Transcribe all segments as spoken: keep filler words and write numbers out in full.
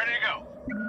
Ready to go.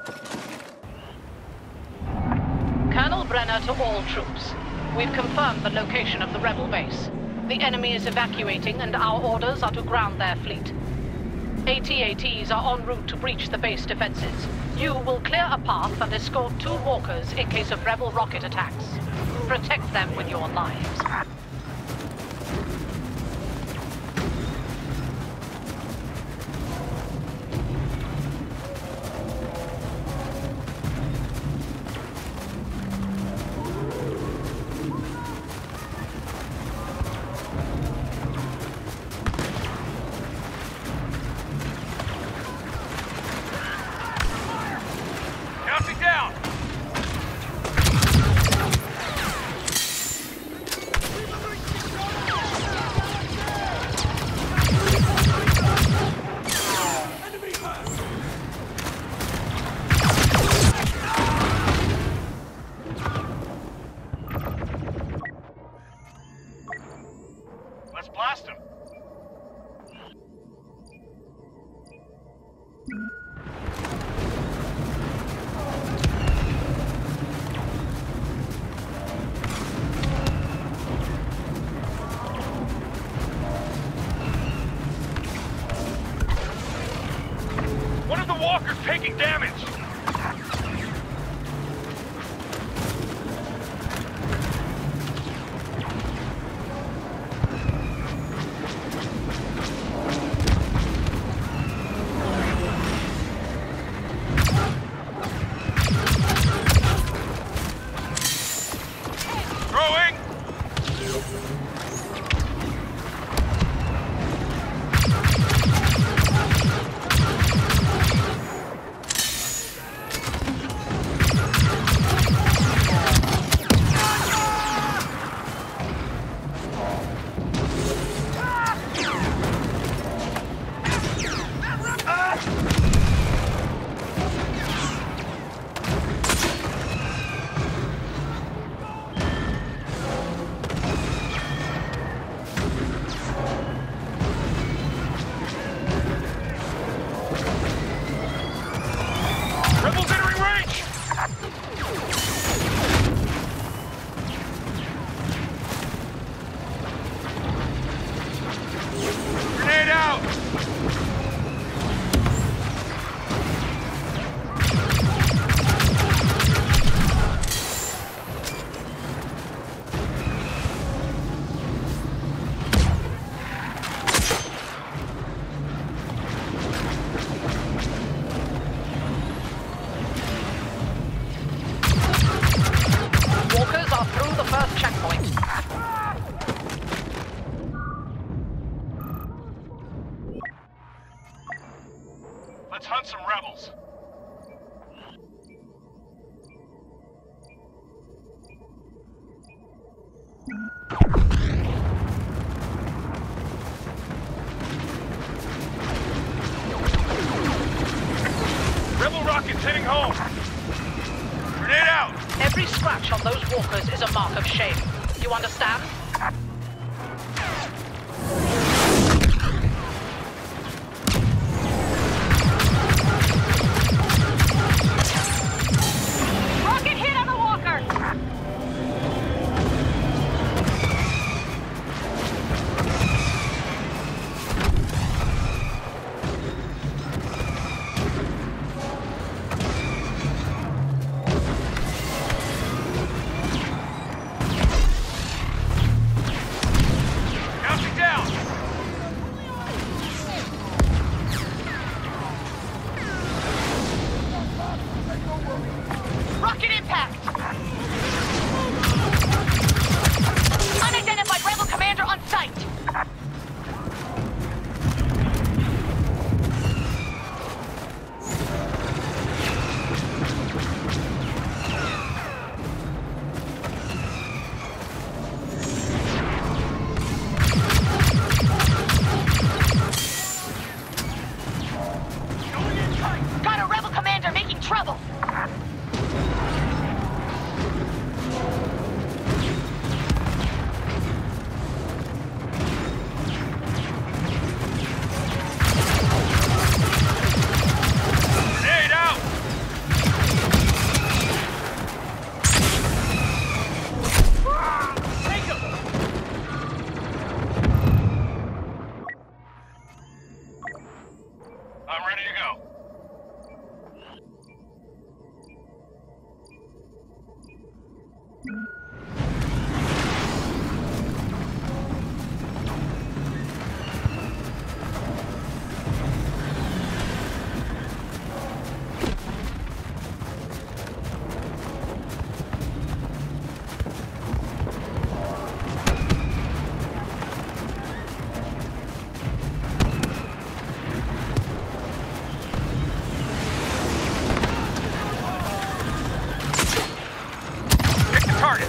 Colonel Brenner to all troops. We've confirmed the location of the rebel base. The enemy is evacuating and our orders are to ground their fleet. A T A Ts are en route to breach the base defenses. You will clear a path and escort two walkers in case of rebel rocket attacks. Protect them with your lives. Taking damage! Throwing! Let's hunt some rebels. Rebel rockets hitting home. Grenade out. Every scratch on those walkers is a mark of shame. You understand? Rocket hit on the walker! I'm ready to go. Target.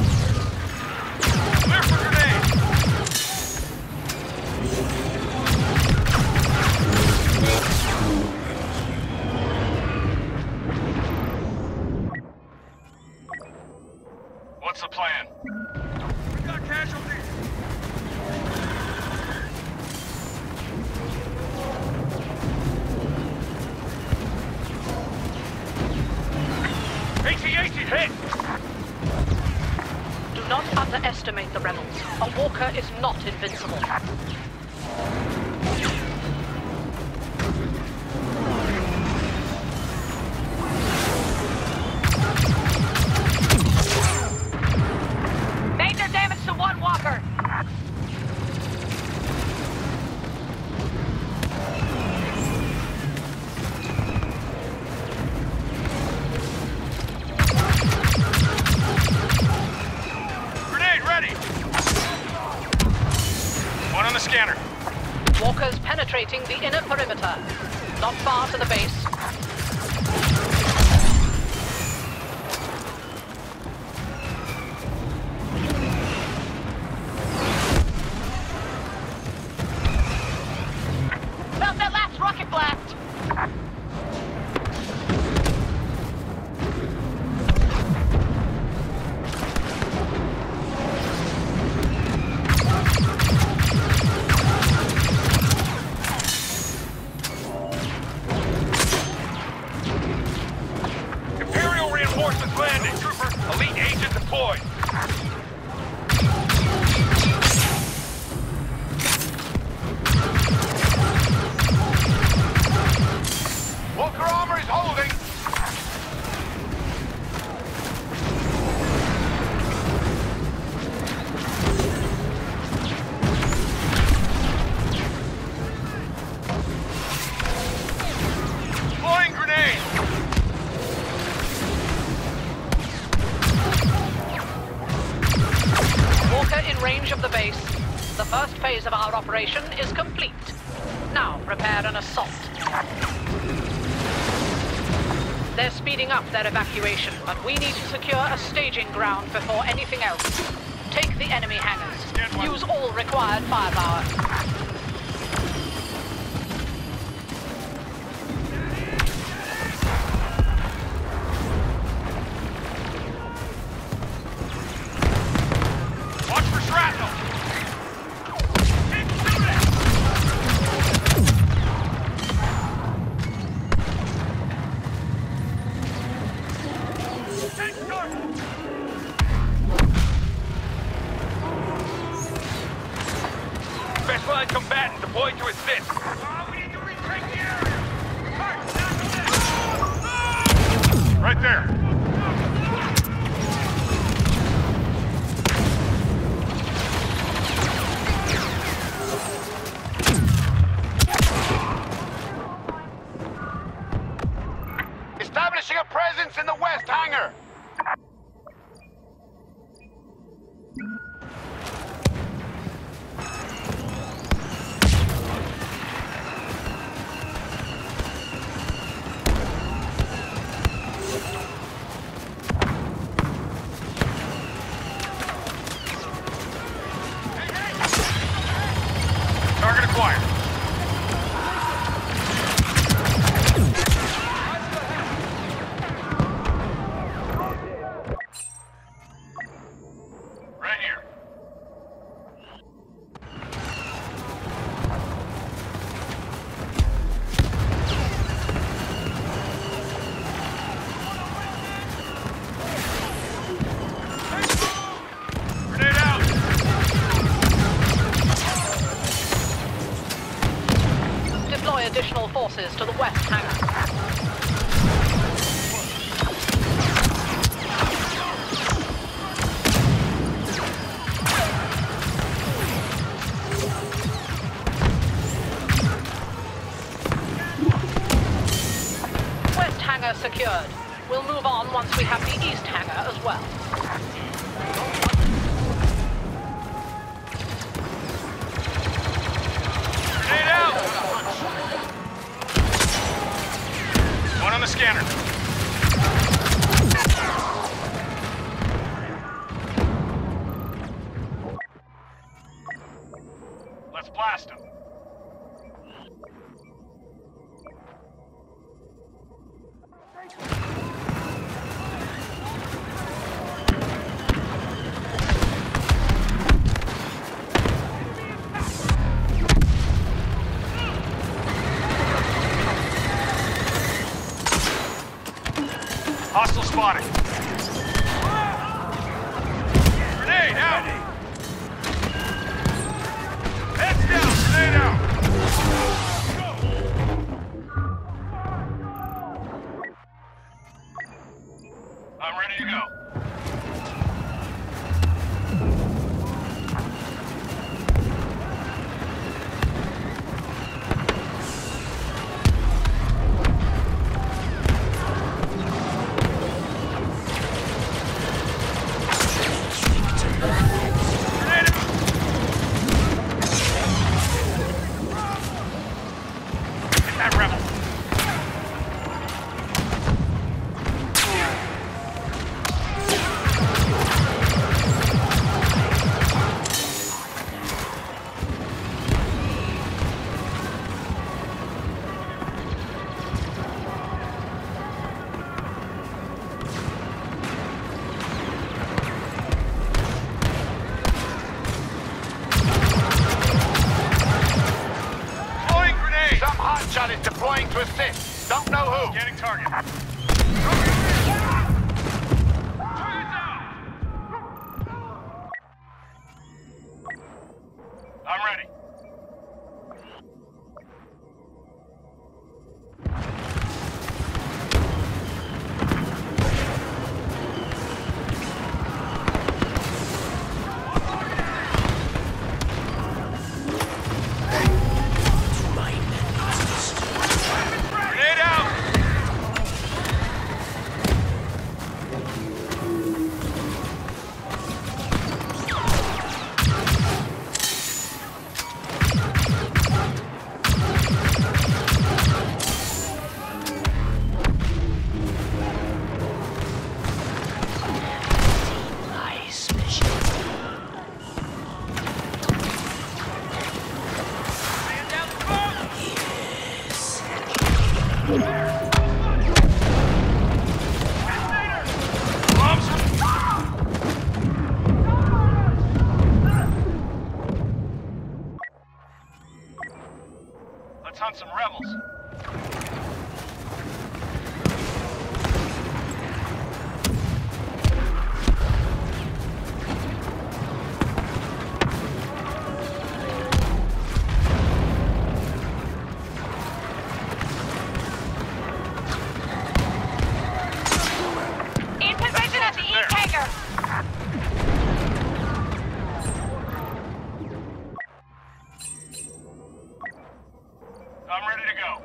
Clear for grenade. What's the plan? We got casualties. A T A T hit. Do not underestimate the rebels. A walker is not invincible. Major damage to one walker. One on the scanner. Walkers penetrating the inner perimeter. Not far to the base. Felt that last rocket blast. Reinforcements landing, trooper. Elite agent deployed. Walker armor is holding. Deploying grenade. Walker in range of the base. The first phase of our operation is complete. Now prepare an assault. They're speeding up their evacuation, but we need to secure a staging ground before anything else. Take the enemy hangars. Use all required firepower. Specialized combatant deployed to assist. Oh, we need to retake the area. Right there. Establishing a presence in the west hangar. Target acquired. forces to the west hangar. Secured. We'll move on once we have the east hangar as well. Grenade out! One on the scanner. Let's blast him. Hostile spotted. Grenade out! Heads down! Grenade out! I'm ready to go. Deploying to assist. Don't know who. Getting target. Target's out. I'm ready. Let's hunt some rebels. In position at the east hangar. I'm ready to go.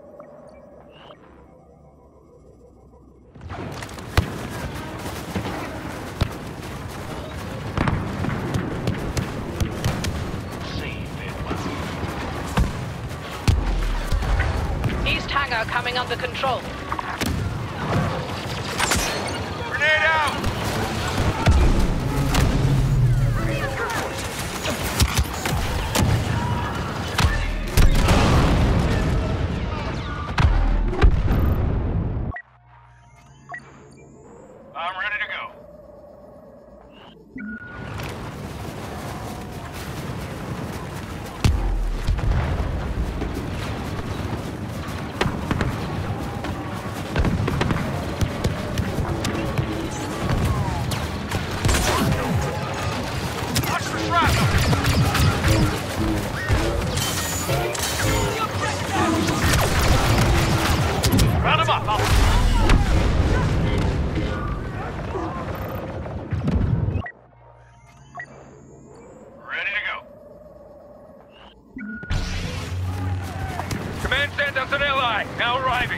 East hangar coming under control. Grenade out! I'm ready to go. arriving.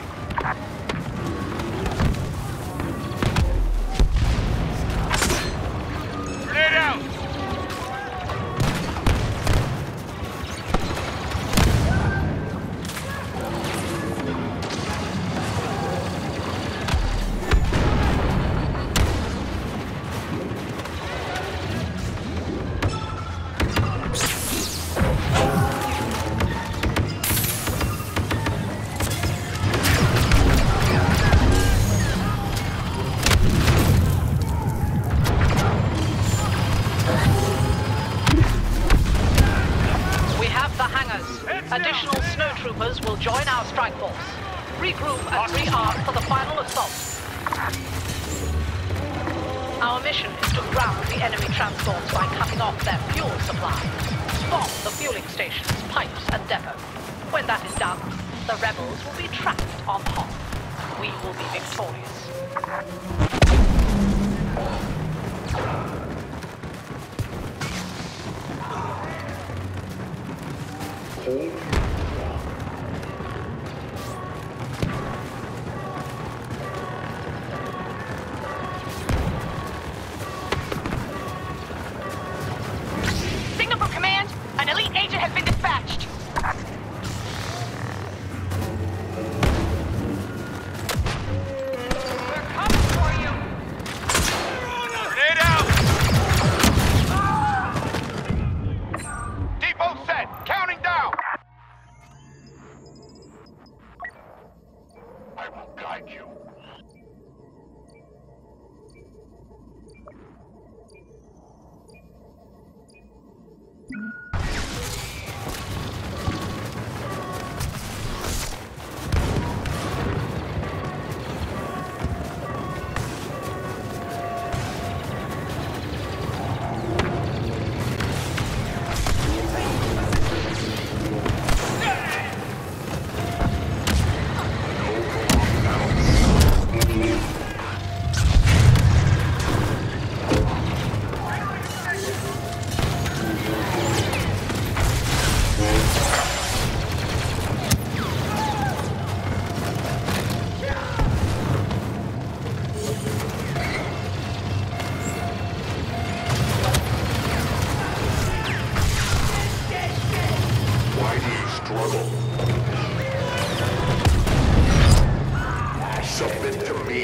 Grenade out. Additional snowtroopers will join our strike force. Regroup and rearm for the final assault. Our mission is to ground the enemy transports by cutting off their fuel supply. Bomb the fueling stations, pipes, and depot. When that is done, the rebels will be trapped on Hoth. We will be victorious. Signal from command. An elite agent has been dispatched. We're coming for you. Grenade out. Depot set. Counting down. I will guide you. Submit to me.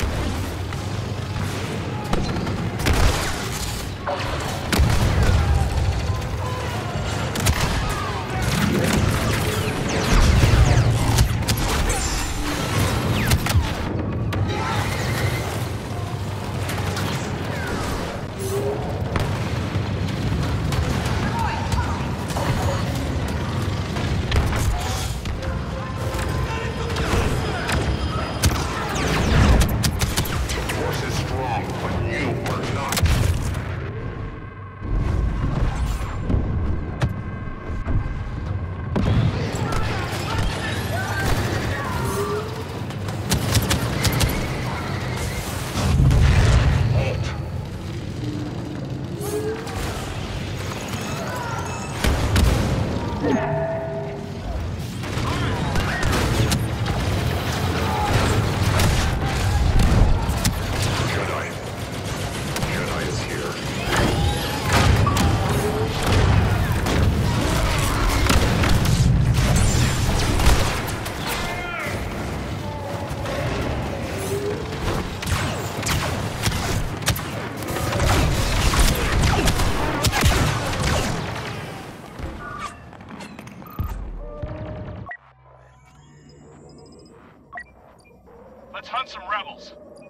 Let's hunt some rebels.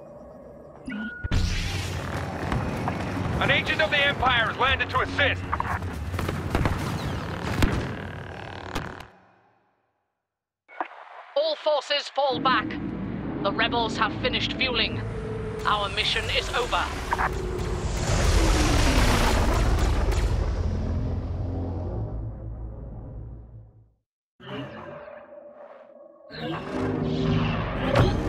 An agent of the Empire has landed to assist. All forces fall back. The rebels have finished fueling. Our mission is over. You